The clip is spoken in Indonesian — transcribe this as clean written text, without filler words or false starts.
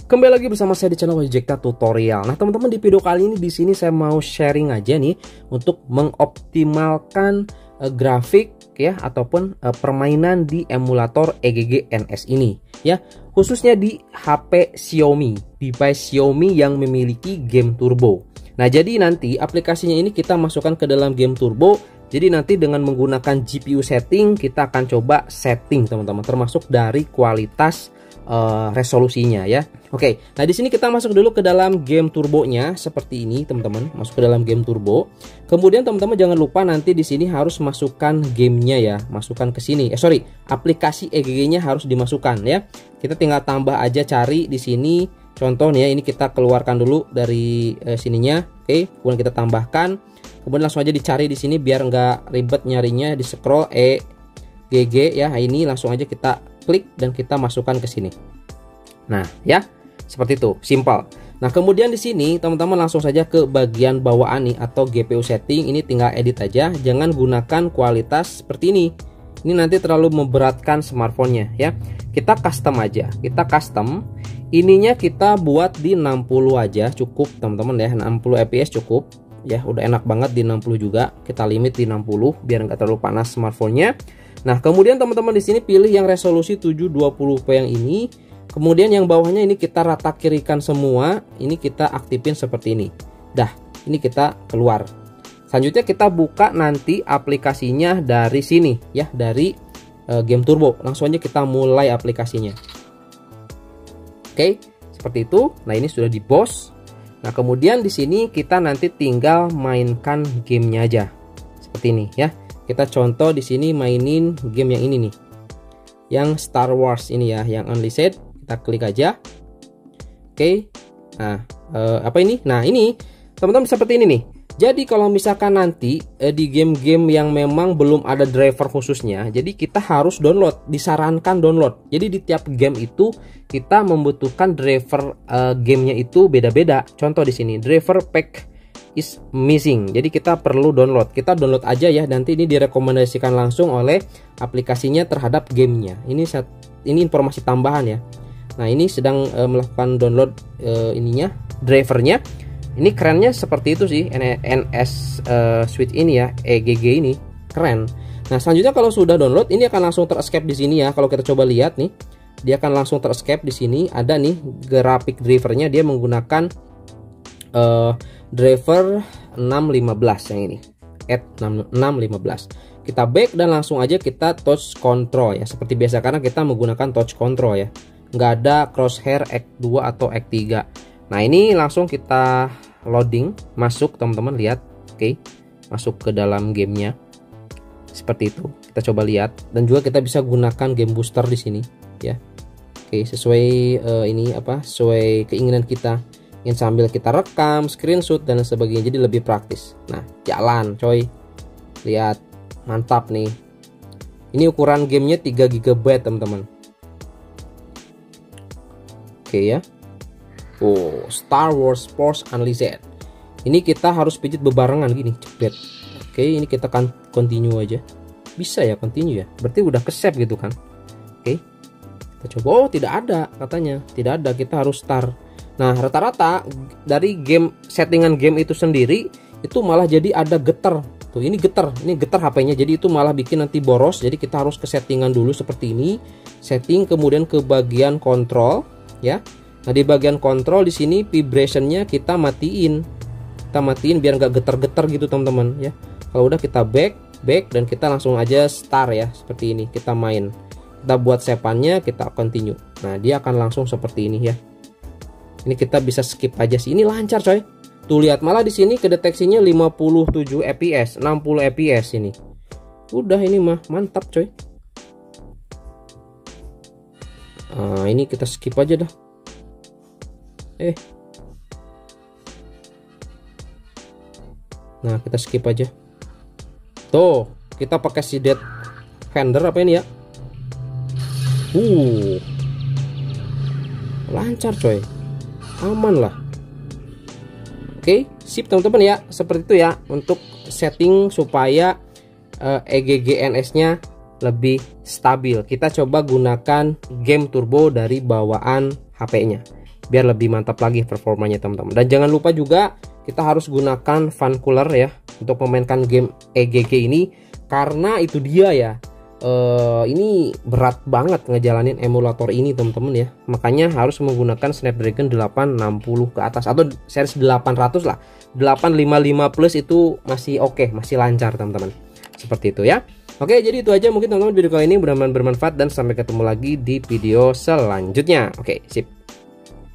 Kembali lagi bersama saya di channel Wajekta Tutorial. Nah, teman-teman, di video kali ini di sini saya mau sharing aja nih untuk mengoptimalkan grafik ya ataupun permainan di emulator EGG NS ini ya, khususnya di HP Xiaomi, device Xiaomi yang memiliki game turbo. Nah, jadi nanti aplikasinya ini kita masukkan ke dalam game turbo. Jadi nanti dengan menggunakan GPU setting kita akan coba setting teman-teman, termasuk dari kualitas resolusinya ya. Oke, nah di sini kita masuk dulu ke dalam game turbonya seperti ini teman-teman, masuk ke dalam game turbo. Kemudian teman-teman jangan lupa nanti di sini harus masukkan gamenya ya, masukkan ke sini. Aplikasi EGG-nya harus dimasukkan ya. Kita tinggal tambah aja, cari di sini. Contohnya ini kita keluarkan dulu dari sininya. Oke, kemudian kita tambahkan. Kemudian langsung aja dicari di sini biar nggak ribet nyarinya, di scroll EGG ya. Nah, ini langsung aja kita klik dan kita masukkan ke sini. Nah, ya. Seperti itu, simpel. Nah, kemudian di sini teman-teman langsung saja ke bagian bawaan nih atau GPU setting. Ini tinggal edit aja, jangan gunakan kualitas seperti ini. Ini nanti terlalu memberatkan smartphone-nya ya. Kita custom aja. Kita custom. Ininya kita buat di 60 aja cukup, teman-teman ya. 60 fps cukup. Ya, udah enak banget di 60 juga. Kita limit di 60 biar nggak terlalu panas smartphone-nya. Nah, kemudian teman-teman di sini pilih yang resolusi 720p yang ini. Kemudian yang bawahnya ini kita rata kirikan semua. Ini kita aktifin seperti ini. Dah, ini kita keluar. Selanjutnya kita buka nanti aplikasinya dari sini ya, dari game turbo. Langsung aja kita mulai aplikasinya. Oke, seperti itu. Nah, ini sudah di BOS. Nah, kemudian di sini kita nanti tinggal mainkan gamenya aja. Seperti ini ya. Kita contoh di sini mainin game yang ini nih. Yang Star Wars ini ya, yang Unleashed. Kita klik aja. Oke. Nah, apa ini? Nah, ini teman-teman seperti ini nih. Jadi kalau misalkan nanti di game-game yang memang belum ada driver khususnya, jadi kita harus download, disarankan download. Jadi di tiap game itu kita membutuhkan driver gamenya itu beda-beda. Contoh di sini, driver pack is missing. Jadi kita perlu download. Kita download aja ya. Nanti ini direkomendasikan langsung oleh aplikasinya terhadap gamenya. Ini informasi tambahan ya. Nah, ini sedang melakukan download ininya, drivernya. Ini kerennya seperti itu sih, NS Switch ini ya, EGG ini keren. Nah, selanjutnya kalau sudah download, ini akan langsung ter-escape di sini ya. Kalau kita coba lihat nih, dia akan langsung ter-escape di sini. Ada nih grafik drivernya, dia menggunakan driver 615 yang ini, add 615. Kita back dan langsung aja kita touch control ya, seperti biasa karena kita menggunakan touch control ya. Nggak ada crosshair X2 atau X3. Nah, ini langsung kita loading, masuk teman-teman, lihat. Oke, masuk ke dalam gamenya seperti itu. Kita coba lihat dan juga kita bisa gunakan game booster di sini ya. Oke, sesuai sesuai keinginan kita. Ingin sambil kita rekam, screenshot dan sebagainya, jadi lebih praktis. Nah, jalan coy. Lihat, mantap nih. Ini ukuran gamenya 3 GB teman-teman. Oke ya. Oh, Star Wars Force Unleashed. Ini kita harus pijit bebarengan gini, cepet. Oke, ini kita kan continue aja. Bisa ya continue ya. Berarti udah ke-save gitu kan. Oke. Kita coba. Oh, tidak ada katanya. Tidak ada, kita harus start. Nah, rata-rata dari game settingan game itu sendiri itu malah jadi ada getar. Tuh, ini getar HP-nya. Jadi itu malah bikin nanti boros. Jadi kita harus ke settingan dulu seperti ini. Setting, kemudian ke bagian kontrol ya. Nah, di bagian kontrol di sini vibration-nya kita matiin. Kita matiin biar nggak getar-getar gitu, teman-teman ya. Kalau udah kita back dan kita langsung aja start ya, seperti ini. Kita main. Kita buat save-nya, kita continue. Nah, dia akan langsung seperti ini ya. Ini kita bisa skip aja sih. Ini lancar coy. Tuh lihat, malah di sini kedeteksinya 57 fps, 60 fps ini. Udah ini mah mantap coy. Nah, ini kita skip aja dah. Nah, kita skip aja. Tuh, kita pakai si dead fender apa ini ya? Lancar coy. Aman lah. Oke, sip teman-teman ya. Seperti itu ya untuk setting supaya EGG NS-nya lebih stabil. Kita coba gunakan game turbo dari bawaan HP-nya. biar lebih mantap lagi performanya teman-teman. Dan jangan lupa juga kita harus gunakan fan cooler ya untuk memainkan game EGG ini, karena itu dia ya, ini berat banget ngejalanin emulator ini teman-teman ya. Makanya harus menggunakan Snapdragon 860 ke atas atau series 800 lah. 855 plus itu masih oke, masih lancar teman-teman. Seperti itu ya. Oke, jadi itu aja mungkin teman-teman video kali ini, mudah-mudahan bermanfaat dan sampai ketemu lagi di video selanjutnya. Oke, sip.